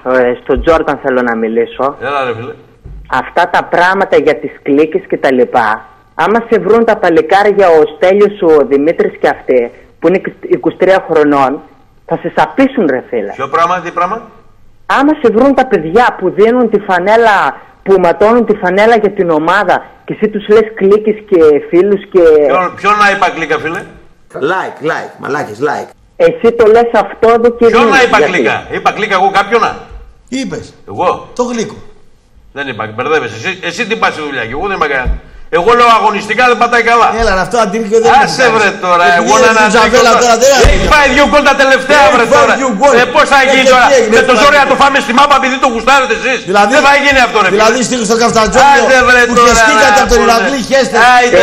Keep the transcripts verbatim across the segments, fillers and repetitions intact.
ε, στον Τζόρνταν θέλω να μιλήσω. Έλα ρε φίλε. Αυτά τα πράγματα για τις κλίκες και τα λοιπά, άμα σε βρουν τα παλικάρια ο Στέλιος, ο Δημήτρης και αυτοί, που είναι είκοσι τρία χρονών, θα σε σαπίσουν ρε φίλε. Ποιο πράγμα, τι πράγμα? Άμα σε βρουν τα παιδιά που δίνουν τη φανέλα, που ματώνουν τη φανέλα για την ομάδα και εσύ τους λες κλίκες και φίλους και... Ποιον, ποιον να είπα κλίκα φίλε? Like, like, μαλάκες, like. Εσύ το λες αυτό εδώ και ποιον να είπα κλίκα? Είπα κλίκα εγώ κάποιον να? Είπες. Εγώ. Το γλύκο. Δεν είπα, μπερδεύεσαι. Εσύ, εσύ τι πας στη δουλειά και εγώ δεν είπα κανένα. Εγώ λέω αγωνιστικά δεν πατάει καλά. Έλα, αυτό αντίρρηκο δεν είναι. Άσε βρε τώρα, εγώ να αναδείξω. Έχει φάει δύο γκολ τα τελευταία βρε τώρα. Ε, πώς θα γίνει τώρα? Με το ζόρι να το φάμε στη μάπα επειδή το γουστάρετε εσείς. Δεν θα γίνει αυτό ρε. Δηλαδή στείλω στο Καφτατζόνιο που χεστήκατε από τον Ηρακλή, χέστε.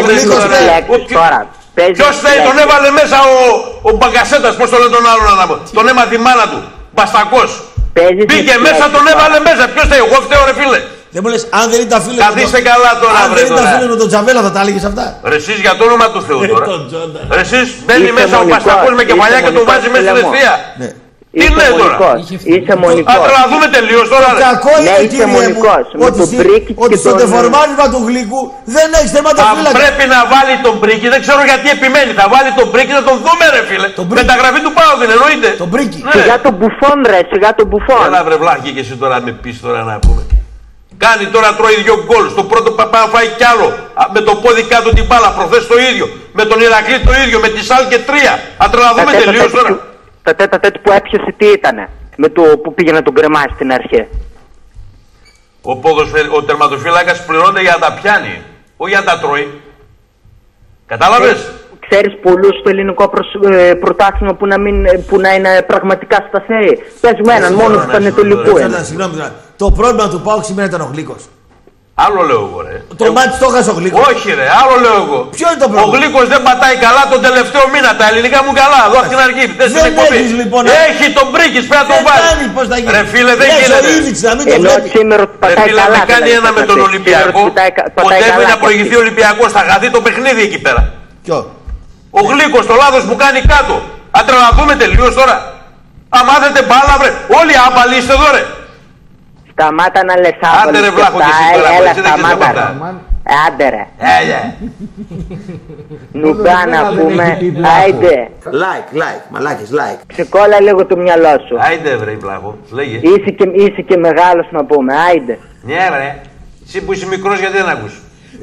Ποιος θέλει, τον έβαλε μέσα ο Μπαγκασέτας, πώς το λέει τον άλλον να πω. Τον έμαθε η μάνα του, Μπαστακός. Πήγε μέσα, τον έβαλε μέσα. Ποιος θέλει, εγώ φταίω ρε φίλε. Δεν μου λες, αν δεν ήταν φίλος. Καθίστε καλά τώρα, αν δεν ήταν φίλος με τον Τζαβέλα, θα τα έλεγες αυτά. Ρε εσείς για το όνομα του Θεού τώρα. Ρε εσείς μπαίνει μέσα ο Παστακός με κεφαλιά και τον βάζει μέσα στην αιστεία. Τι λέει τώρα. Είσαι μονικός. Θα τρελαθούμε τελείως τώρα. Το κακό είναι κύριε μου ότι στο τεφορμάνιμα του Γλυκού δεν έχεις τερματοφύλακα. Θα πρέπει να βάλει τον Πρίκη, δεν ξέρω γιατί επιμένει. Θα βάλει τον Πρίκη να τον δούμε ρε φίλε. Μεταγραφή του Πάου δεν εννοείται. Τον Πρίκη. Σιγά τον Μπουφόν ρε, σιγά τον Μπουφόν. Έλα βρε βλάχη και εσύ τώρα με πεις τώρα να πούμε. Κάνει τώρα τρώει δύο γκολ. Στο πρώτο παπά φάει κι άλλο. Με το πόδι κάτω την μπάλα. Προχθές το ίδιο. Με τον Ηρακλή το ίδιο. Με τη Σάλ και τρία. Αν τρελαθούμε τελείως τώρα. Τα τέτα τέτ που έπιασε τι ήτανε? Με το που πήγε να τον κρεμάσει στην αρχή. Ο, ποδοσφαιρ... ο τερματοφύλακας πληρώνεται για να τα πιάνει. Όχι για να τα τρώει. Κατάλαβες? Ξέρεις πολλούς στο ελληνικό προσ... ε, πρωτάθλημα που, που να είναι πραγματικά σταθεροί. Πες μου έναν μόνο του Πανετολικού. Το πρόβλημα του Πάουκ σήμερα ήταν ο Γλύκος. Άλλο λέω εγώ ρε. Το εγώ... μάτι το έχασε ο Γλύκος. Όχι ρε, άλλο λέω εγώ. Ποιο είναι το πρόβλημα? Ο Γλύκος δεν πατάει καλά τον τελευταίο μήνα. Τα ελληνικά μου καλά. Εδώ από την αρχή. Δεν, δεν έχεις λοιπόν. Έχει τον Πρίκης, πρέπει να τον βάλει. Ρε φίλε δεν γίνεται. Ενώ σήμερα πατάει φίλε, καλά. Δεν κάνει ένα με τον Ολυμπιακό. Κοντεύει να προηγηθεί ο Ολυμπιακός. Θα χαθεί το παιχνίδι εκεί πέρα. Ποιο? Ο Γλύκος το λάθος που κάνει κάτω. Αν τρελαθούμε τελείως τώρα. Αν μάθετε μπάλα βρε. Όλοι άμπαλοι είστε εδώ ρε. Σταμάτα να λες άμπαλοι. Άντε ρε βλάχο και εσύ τώρα. Έλα σταμάτα. Άντε ρε. Έλα. Νουμπά να πούμε. Άιντε. Like, like, μαλάκες, like. Ξεκόλα λίγο το μυαλό σου. Άιντε βρε βλάχο. Λέγε. Είσαι και, είσαι και μεγάλος να πούμε. Άιντε. Ναι βρε. Εσύ που είσαι μικρός γιατί δεν ακούς?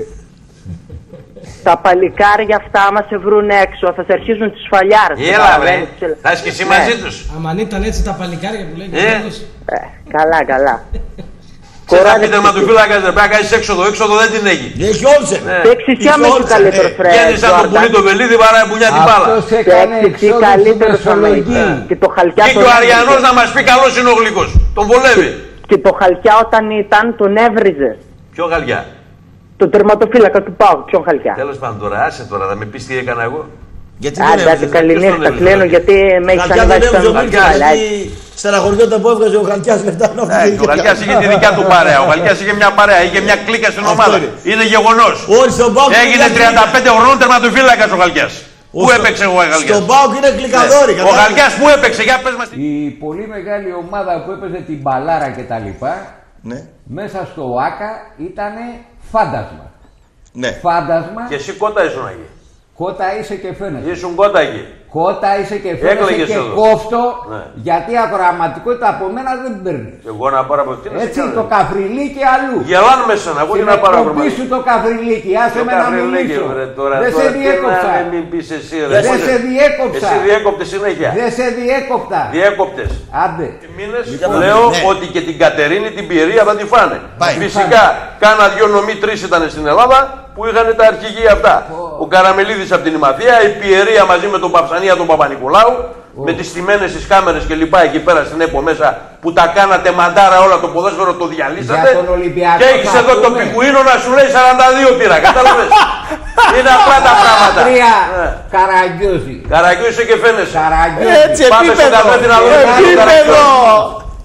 Τα παλικάρια αυτά άμα σε βρουν έξω θα σε αρχίσουν τις φαλιάρες. Έλα βρε. Θα είσαι και εσύ μαζί τους. Αμάν ήταν έτσι τα παλικάρια που λέγεται. Ε, καλά, καλά. Σε θα πει τερματοφύλακας δεν πρέπει να κάνεις έξοδο. Έξοδο δεν την έχει. Έχει όλσε. Παίξεις και άμα είσαι καλύτερος φρέ. Βγαίνεις σαν το πουλί το βελίδι παρά πουνιά την μπάλα. Παίξεις καλύτερος άμα είσαι. Και το Χαλκιά. Και ο Αριανός να μας πει καλός είναι ο Γλυκός. Τον βολεύει. Και το Χαλκιά όταν ήταν τον έβριζε. Ποιο Χαλκιά? Το τερματοφύλακα του Πάου, ποιον Χαλκιά. Τέλος πάντων τώρα, άσε τώρα, θα με πεις τι έκανα εγώ. Γιατί δεν έβγαζε. Καληνύχτα, κλείνω γιατί με έχεις ανεβάσει τα νούμερα. Στεναχωριόταν που έβγαζε ο Χαλκιάς λεφτά. Ο Χαλκιάς είχε τη δικιά του παρέα, ο Χαλκιάς είχε μια παρέα, είχε μια κλίκα στην ομάδα. Είναι γεγονός. Έγινε τριάντα πέντε χρονών τερματοφύλακας ο Χαλκιάς. Πού έπαιξε ο Χαλκιάς? Στον Πάουκ είναι κλικαδόρη. Ο Χαλκιάς πού έπαιξε, για πες μας. Η πολύ μεγάλη ομάδα που έπαιζε την μπαλάρα κτλ. Μέσα στο ΆΚΑ ήταν φάντασμα. Ναι. Φάντασμα. Και εσύ κότα ήσουν εκεί. Κότα είσαι και φαίνεται. Ήσουν κότα εκεί. Κότα είσαι και φαίνεται και εδώ. Κόφτο. Ναι. Γιατί ακροαματικότητα από μένα δεν παίρνει. Εγώ να πάρω από τι να έτσι το καφριλίκι αλλού. Γελάνε με σένα, εγώ τι να πάρω από μένα. Σου το καφριλίκι, άσε με να μιλήσω. Δεν σε διέκοψα. Δεν σε διέκοψα. Εσύ διέκοπτε συνέχεια. Δεν σε διέκοπτα. Διέκοπτες. Άντε. Λέω ότι και την Κατερίνη την Πιερία θα τη φάνε. Φυσικά κάνα δυο νομοί τρεις ήταν στην Ελλάδα που είχαν τα αρχηγεία αυτά. Ο Καραμελίδης από την Ημαθία, η Πιερία μαζί με τον Παυσανία τον Παπα-Νικολάου, oh. με τις στημένες τις κάμερες και λοιπά εκεί πέρα στην ΕΠΟ μέσα που τα κάνατε μαντάρα όλα το ποδόσφαιρο το διαλύσατε. Και έχεις εδώ το Πικουίνο να σου λέει σαράντα δύο πήρα, κατάλαβες. Είναι απλά τα πράγματα. Ναι. Καραγκιόζη. Καραγκιόζη και φαίνεσαι. Καραγκιόζη. Έτσι επίπεδο. Επίπεδο.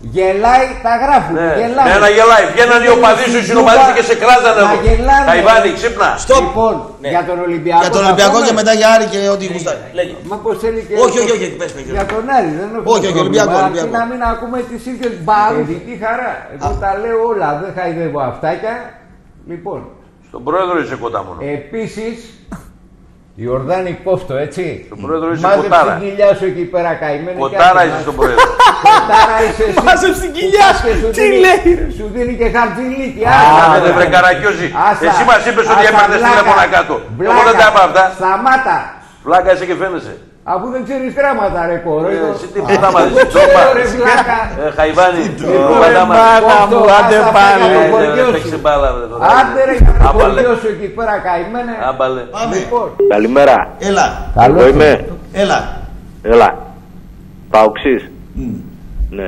Γελάει, τα γράφουν. Ναι, γελάει. Ναι, να γελάει. Βγαίναν οι οπαδοί σου, οι συνοπαδοί και σε κράζανε εδώ. Χαϊβάνι, ξύπνα. Λοιπόν, ναι. για τον Ολυμπιακό. Για τον Ολυμπιακό και μετά για Άρη και ό,τι γουστάρει. Μα πώς θέλει και. Όχι, όχι, όχι. Για τον Άρη, δεν έχω. Όχι, όχι, Ολυμπιακό. Αρκεί να μην ακούμε τις ίδιες μπαρούδικη χαρά. Εγώ τα λέω όλα, δεν χαϊδεύω αυτάκια. Λοιπόν. Στον πρόεδρο είσαι κοντά μόνο. Επίσης. Ιορδάνη Κόφτο, έτσι. Στον πρόεδρο είσαι μάζεψε κοτάρα. Μάζεψε την κοιλιά σου εκεί πέρα καημένη. Κοτάρα είσαι στον πρόεδρο. Κοτάρα είσαι εσύ. Μάζεψε την κοιλιά σου. Τι λέει. Σου δίνει και χαρτζηλίκι. Άσε δεν βρε καρακιόζη. Εσύ μας είπες ότι έπαιρνες τηλέφωνα κάτω. Εγώ δεν τα είπα αυτά. Σταμάτα. Βλάκα είσαι και φαίνεσαι. Αφού δεν ξέρεις γράμματα ρε κορόιδο. Εσύ τι πούτα μας δεις, τσόπα. Χαϊβάνι, κουβαντά μας. Μάνα μου, άντε πάλι. Άντε ρε για το χωριό σου εκεί πέρα καημένε. Άμπαλε. Καλημέρα. Έλα. Εγώ είμαι. Έλα. Έλα. Παοξής. Ναι.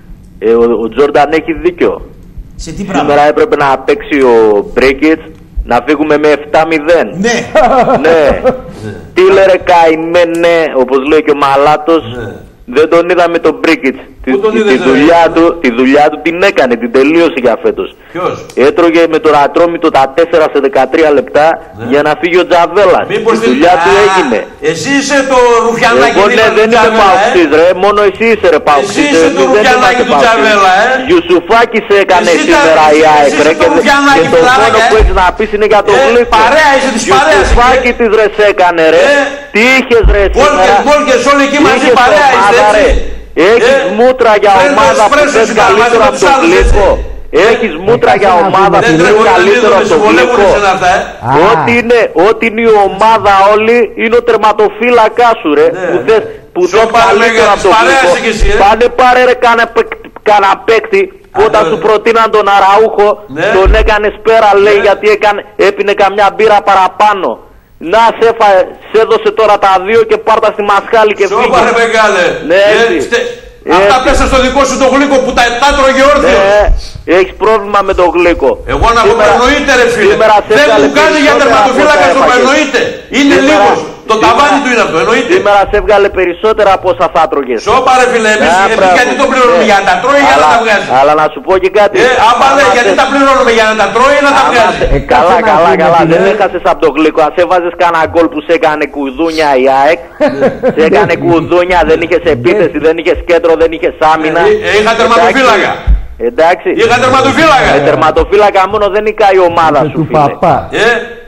Ο Τζόρνταν έχει δίκιο. Σε τι πράγμα. Σήμερα έπρεπε να παίξει ο Μπρέικιτς. Να φύγουμε με επτά μηδέν. Ναι. Ναι. Τι λέει ρε καημένε, όπως λέει και ο Μαλάτος. Δεν τον είδαμε τον Μπρίκιτς. Τη, τη, δουλειά του, τη δουλειά του την έκανε, την τελείωσε για φέτος. Ποιος? Έτρωγε με το ρατρόμητο τα τέσσερα σε δεκατρία λεπτά ναι. για να φύγει ο Τζαβέλας. Μήπως τη δουλειά α, του έγινε. Εσύ είσαι το ρουφιανάκι Εγώ ναι, δεν είμαι Παοξής ρε, μόνο εσύ είσαι ρε Παοξής. Εσύ είσαι το ρουφιανάκι του Τζαβέλα, ε. Γιουσουφάκη σε έκανε σήμερα η ΑΕΚ ρε και, και το μόνο που έχεις να πεις είναι για το γλύκο. Παρέα είσαι της παρέας. Γιουσουφάκη της ρε σε έκανε ρε. Τι είχες ρε σήμερα. Μόλκες όλοι εκεί μαζί παρέα είστε έτσι. Έχεις ε, μούτρα για ομάδα που θες καλύτερο από τον Γλύκο. Έχεις μούτρα για ομάδα που θες καλύτερο από τον Γλύκο. Ό,τι είναι, ό,τι είναι η ομάδα όλη είναι ο τερματοφύλακά σου ρε. Που θες, που θες καλύτερο από τον Γλύκο. Πάνε πάρε ρε κάνα παίκτη. Που όταν σου προτείναν τον Αραούχο τον έκανες πέρα λέει γιατί έπινε καμιά μπύρα παραπάνω. Να σε, φα... σε έδωσε τώρα τα δύο και πάρτα στη μασχάλη και φύγε. Σώπα ρε μεγάλε. Ναι, ε, στε... Αυτά πέσα στο δικό σου το Γλύκο που τα, τα τρώγε όρθιος. Ναι, έχεις πρόβλημα με το Γλύκο. Εγώ να πω εννοείται ρε φίλε. Δεν μου κάνει για τερματοφύλακα στο εννοείται. Είναι λίγος. Το ταβάνι του είναι αυτό, εννοείται. Σήμερα σε έβγαλε περισσότερα από όσα θα τρώγες. Σώπα ρε φίλε, εμείς γιατί το πληρώνουμε για να τα τρώει ή για να τα βγάζει. Αλλά να σου πω και κάτι. Ε, άμα λέει γιατί τα πληρώνουμε για να τα τρώει ή να τα βγάζει. Καλά, καλά, καλά. Δεν έχασες από το Γλύκο. Αν σε έβαζες κανένα γκολ που σε έκανε κουδούνια η ΑΕΚ. Σε έκανε κουδούνια, δεν είχες επίθεση, δεν είχες κέντρο, δεν είχες άμυνα. Είχα τερματοφύλακα. Εντάξει. Είχα τερματοφύλακα. Με τερματοφύλακα μόνο δεν νικάει η ομάδα σου, φίλε.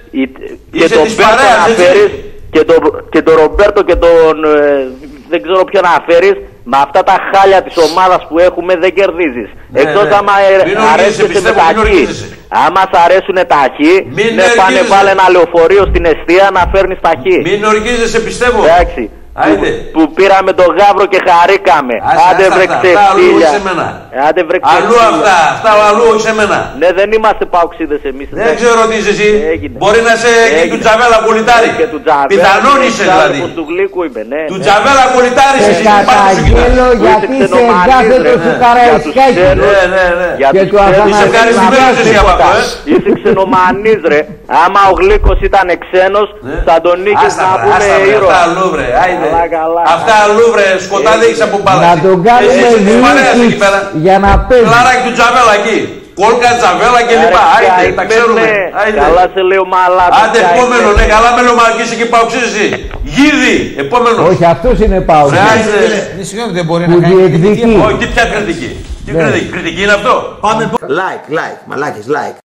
Και τον Μπέρτο να φέρεις και τον και το Ρομπέρτο και τον ε, δεν ξέρω ποιο να φέρεις. Με αυτά τα χάλια της ομάδας που έχουμε δεν κερδίζεις. Ναι, Εκτός ναι. άμα αρέσουν με τα χ. Άμα σ' αρέσουν τα χ, ναι πάνε βάλε ένα λεωφορείο στην εστία να φέρνεις τα χ. Μην οργίζεσαι πιστεύω. Εντάξει. Που, που πήραμε τον Γαύρο και χαρήκαμε. Άντε βρε ξεφύλια. Άντε βρε ξεφύλια. Αλλού αυτά, αυτά αλλού όχι σε μένα. Ναι, δεν είμαστε παοξίδες εμείς. Δεν ξέρω τι είσαι εσύ. Μπορεί να είσαι και του Τζαβέλα Κολιτάρη. Πιθανόν είσαι δηλαδή. Του Γλύκου είμαι, ναι. Του Τζαβέλα Κολιτάρη είσαι. Και καταγγέλω γιατί είσαι εγκάθετος του Καραϊσκάκη. Ναι, ναι, ναι. Και του Είσαι ευχαριστημένος εσύ από αυτό. Είσαι ξενομανής ρε. Άμα ο Γλύκος ήταν ξένος θα τον νίκες να πούμε ήρωα. Αυτά αλλού βρε, σκοτάδι έχεις από μπάλα. Να τον κάνουμε διοίκηση για να παίζει. Κλαράκι του Τζαβέλα εκεί. Κόλκα, Τζαβέλα και λοιπά. Άιντε, τα ξέρουμε. Καλά σε λέω μαλάκα. Άντε, επόμενο, ναι, καλά με λομαρκής εκεί Παοξής εσύ. Γίδι, επόμενο. Όχι, αυτός είναι Παοξής. Δεν μπορεί να κάνει κριτική. Όχι, τι πια κριτική. Τι κριτική είναι αυτό. Πάμε. Like, like, μαλάκες, like.